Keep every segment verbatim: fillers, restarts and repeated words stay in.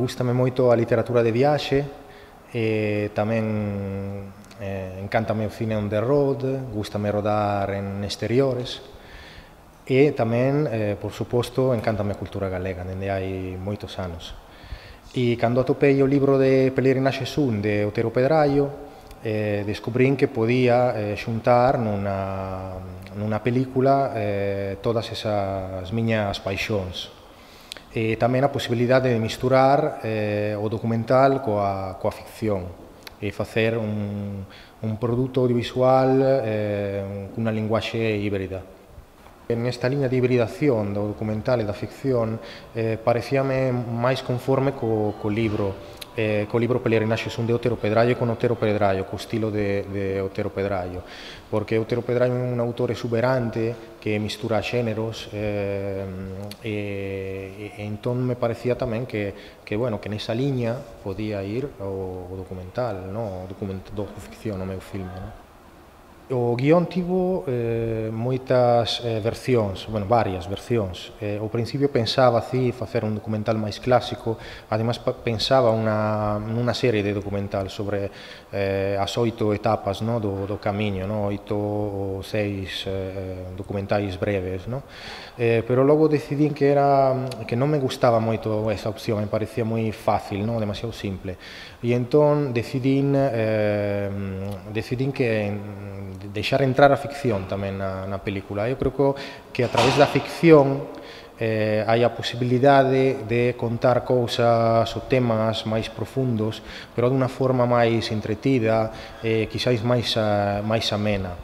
gústame moito a literatura de viaxe, e tamén eh, encántame o cine on the road, gústame rodar en exteriores, e tamén, eh, por suposto, encántame a cultura galega, dende hai moitos anos. E cando atopei o libro de Peregrinaxe Sun de Otero Pedraio, eh, descubrín que podía eh, xuntar nunha, nunha película eh, todas esas miñas paixóns. E tamén a posibilidade de misturar eh, o documental coa, coa ficción e facer un, un produto audiovisual eh, cunha linguaxe híbrida. Nesta liña de hibridación do documental e da ficción eh, parecíame máis conforme co, co libro eh, co libro Peregrinaxe Sun de Otero Pedraio con Otero Pedraio, co estilo de, de Otero Pedraio, porque Otero Pedraio é un autor exuberante que mistura xéneros eh, e, e entón me parecía tamén que, que, bueno, que nesa liña podía ir o, o documental, no? O documental do ficción, o meu filme. No? O guión tivo eh, moitas eh, versións, bueno, varias versións. Eh, ao principio pensaba así facer un documental máis clásico, ademais pensaba unha, nunha serie de documental sobre eh, as oito etapas, no, do, do camiño, no, oito ou seis eh, documentais breves, no? Eh, pero logo decidín que era que non me gustaba moito esa opción, me parecía moi fácil, no, demasiado simple. E entón decidín eh, decidín que deixar entrar a ficción tamén na, na película. Eu creo que, que a través da ficción eh, hai a posibilidade de contar cousas ou temas máis profundos, pero dunha forma máis entretida, eh, quizáis máis, a, máis amena.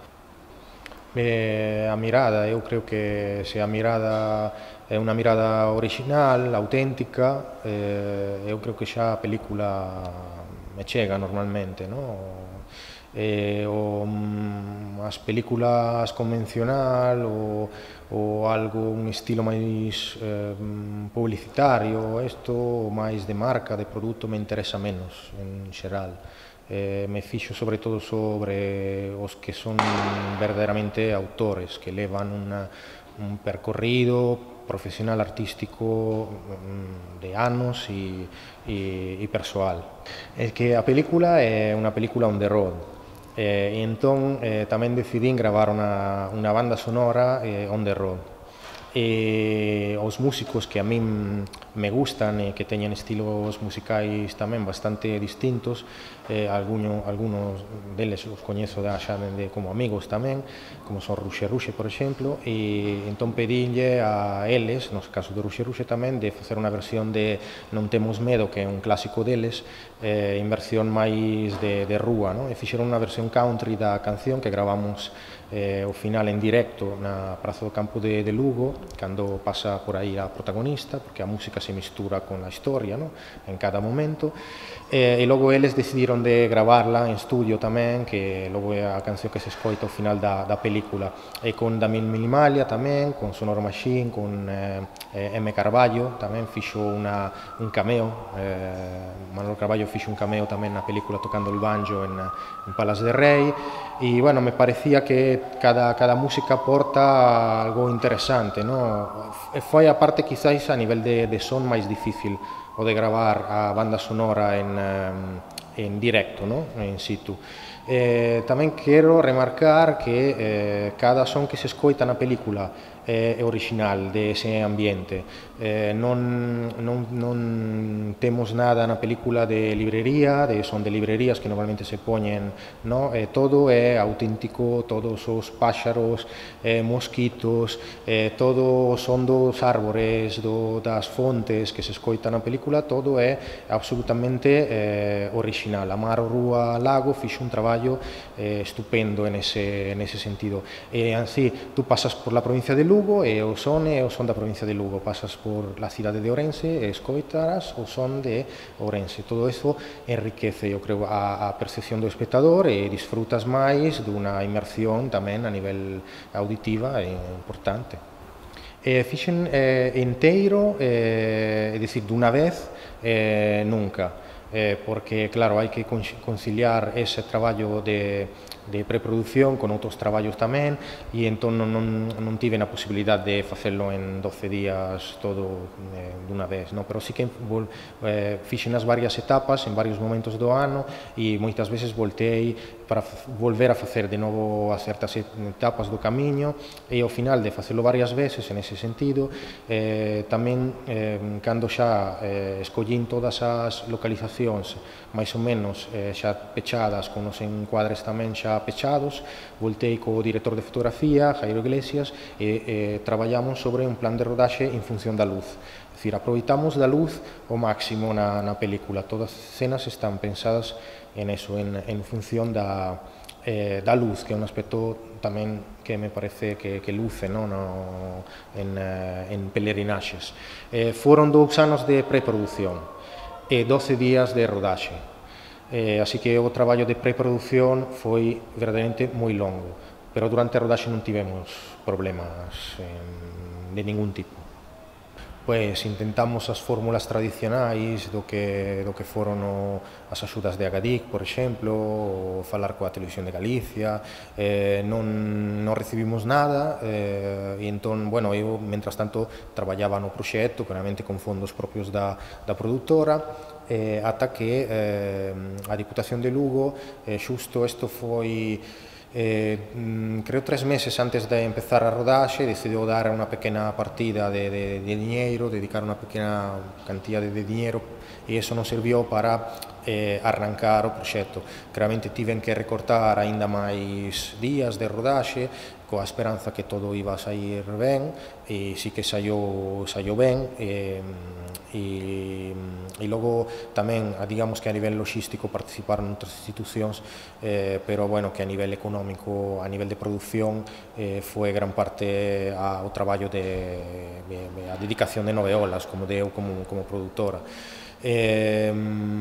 Eh, a mirada, eu creo que se a mirada é unha mirada original, auténtica, eh, eu creo que xa a película me chega normalmente, no? Eh, o, as películas convencional ou, ou algo, un estilo máis eh, publicitario, isto máis de marca, de produto, me interesa menos en xeral. Eh, me fixo sobre todo sobre os que son verdadeiramente autores, que levan una, un percorrido profesional artístico de anos e, e, e persoal. É que a película é unha película on the road. Eh, e entón eh, tamén decidín gravar unha, unha banda sonora eh, on the road. E os músicos que a min me gustan e que teñen estilos musicais tamén bastante distintos, eh, alguno, algunos deles os coñezo da xa de, como amigos tamén, como son Ruxe Ruxe, por exemplo, e entón pedinlle a eles, nos caso de Ruxe Ruxe tamén, de facer unha versión de Non temos medo, que é un clásico deles, eh, en versión máis de, de rúa, no? E fixeron unha versión country da canción que gravamos eh, o final en directo na Praza do Campo de, de Lugo, cando pasa por aí a protagonista, porque a música se mistura con a historia, no? En cada momento, eh, e logo eles decidiron de gravarla en estudio tamén, que logo é a canción que se escoita ao final da, da película, e con Damien Minimalia tamén, con Sonoro Machine, con eh, M. Carballo tamén fixo una, un cameo, eh, Manolo Carballo fixo un cameo tamén na película tocando el banjo en, en Palas de Rei, e bueno, me parecía que cada, cada música aporta algo interesante, no? E foi a parte quizáis a nivel de, de son máis difícil o de gravar a banda sonora en, en directo, no? En situ. Eh, tamén quero remarcar que eh, cada son que se escoita na película é original de ese ambiente. Eh, non, non, non temos nada na película de librería, de son de librerías que normalmente se poñen, no? Eh, todo é auténtico, todos os páxaros, eh, mosquitos, eh, todo o son dos árbores, do, das fontes que se escoita na película, todo é absolutamente eh, original. Amaro Rúa Lago fixo un traballo eh, estupendo en ese, en ese sentido. E así, tú pasas por la provincia de Lugo e o son é o son da provincia de Lugo, pasas por la cidade de Ourense e escoitarás o son de Ourense. Todo iso enriquece, eu creo, a, a percepción do espectador e disfrutas máis dunha inmersión tamén a nivel auditiva e importante. Eh, fixen eh, enteiro, eh, é dicir, dunha vez, eh, nunca. eh, porque, claro, hai que conciliar ese traballo de, de preproducción con outros traballos tamén, e entón non, non, non tive a posibilidade de facelo en doce días todo eh, dunha vez, no? Pero sí que vol, eh, fixen as varias etapas en varios momentos do ano, e moitas veces voltei para volver a facer de novo as certas etapas do camiño, e ao final de facelo varias veces en ese sentido, eh, tamén eh, cando xa eh, escollín todas as localizacións máis ou menos eh, xa pechadas, con os encuadres tamén xa pechados, voltei co director de fotografía, Jairo Iglesias, e eh, traballamos sobre un plan de rodaxe en función da luz. É dicir, aproveitamos da luz o máximo na, na película, todas as escenas están pensadas en eso, en, en función da, eh, da luz, que é un aspecto tamén que me parece que, que luce, no? No, en, eh, en Pelerinaxes. Eh, foron dous anos de preproducción e doce días de rodaxe, eh, así que o traballo de preproducción foi verdadeiramente moi longo, pero durante a rodaxe non tivemos problemas eh, de ningún tipo. Pois intentamos as fórmulas tradicionais do que, do que foron o, as axudas de Agadic, por exemplo, ou falar coa Televisión de Galicia, eh, non, non recibimos nada, eh, e entón, bueno, eu, mentras tanto, traballaba no proxecto, claramente con fondos propios da, da produtora, eh, ata que eh, a Diputación de Lugo, eh, xusto isto foi... Eh, creo tres meses antes de empezar a rodaxe, decidiu dar unha pequena partida de, de, de diñeiro, dedicar unha pequena cantidad de, de diñeiro, e iso non serviu para eh, arrancar o proxecto. Claramente tiven que recortar aínda máis días de rodaxe, coa esperanza que todo iba a sair ben, e sí que saiu, saiu ben, e, e, e logo tamén, digamos que a nivel logístico participaron outras institucións, eh, pero bueno, que a nivel económico, a nivel de producción, eh, foi gran parte ao traballo de, de, de a dedicación de Noveolas, como de eu como, como produtora. Eh,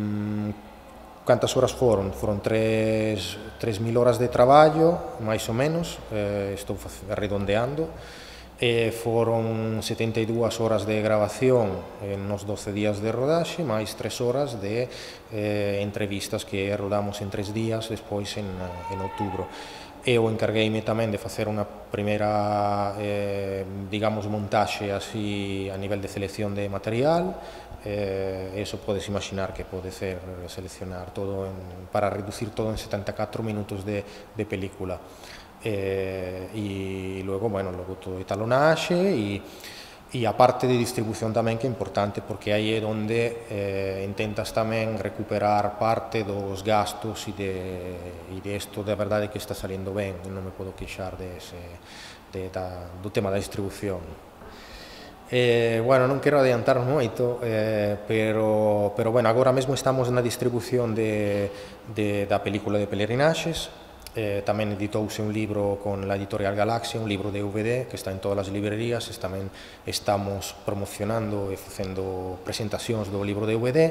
Cantas horas foron? Foron tres mil horas de traballo, máis ou menos, eh, estou redondeando, e foron setenta e dúas horas de grabación nos doce días de rodaxe, máis tres horas de eh, entrevistas que rodamos en tres días, despois en, en outubro. Eu encargueime tamén de facer unha primeira, eh, digamos, montaxe así a nivel de selección de material. Eh, eso podes imaginar que pode ser seleccionar todo en, para reducir todo en setenta e catro minutos de, de película. Eh, e logo, bueno, logo todo de talonaxe e, e a parte de distribución tamén, que é importante, porque aí é onde eh, intentas tamén recuperar parte dos gastos e de, e de isto de verdade que está saliendo ben, non me podo queixar de ese, de, da, do tema da distribución. Eh, bueno, non quero adiantar moito, eh, pero, pero bueno, agora mesmo estamos na distribución de, de, da película de Pelerinaxes. Eh, tamén editouse un libro con la editorial Galaxia, un libro de D V D que está en todas as librerías. Tamén estamos promocionando e facendo presentacións do libro de D V D.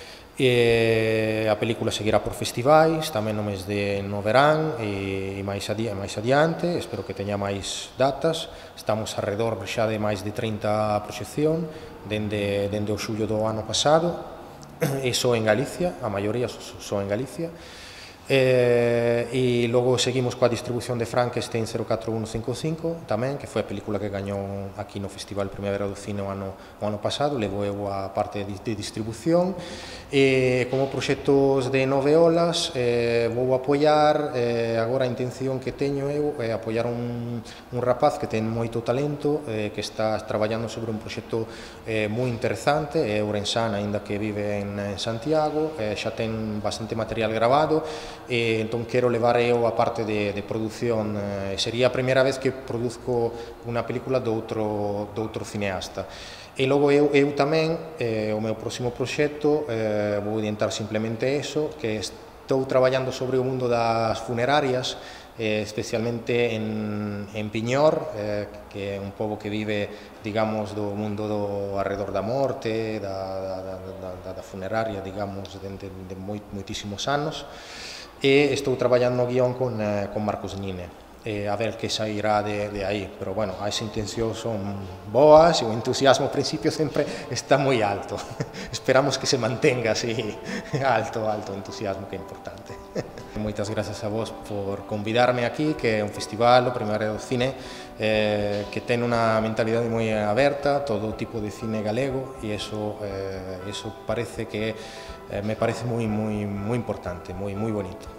E a película seguirá por festivais tamén no mes de no verán e máis, adi máis adiante, espero que teña máis datas. Estamos alrededor xa de máis de trinta proxección dende, dende o xullo do ano pasado, e só en Galicia, a maioría só en Galicia. Eh, e logo seguimos coa distribución de Frankenstein cero catro uno cinco cinco tamén, que foi a película que gañou aquí no Festival Primavera do Cine o ano, o ano pasado. Levo eu a parte de, de distribución, e como proxectos de Noveolas eh, vou apoiar, eh, agora a intención que teño eu é apoiar un, un rapaz que ten moito talento, eh, que está traballando sobre un proxecto eh, moi interesante, é ourensán, aínda que vive en, en Santiago, eh, xa ten bastante material grabado, e entón quero levar eu a parte de, de produción. Eh, sería a primeira vez que produzco unha película de outro, de outro cineasta. E logo eu, eu tamén, eh, o meu próximo proxecto, eh, vou orientar simplemente eso, que estou traballando sobre o mundo das funerarias, eh, especialmente en, en Piñor, eh, que é un pobo que vive, digamos, do mundo do alrededor da morte, da, da, da, da, da funeraria, digamos, de, de, de moitísimos anos. E estou traballando no guión con, eh, con Marcos Nine. e a ver que sairá de, de aí, pero bueno, as intencións son boas e o entusiasmo ao principio sempre está moi alto. Esperamos que se mantenga así alto, alto o entusiasmo, que é importante. Moitas grazas a vos por convidarme aquí, que é un festival, o Primavera do Cine, eh, que ten unha mentalidade moi aberta, todo tipo de cine galego, e eso, eh, eso parece que eh, me parece moi, moi, moi importante, moi, moi bonito.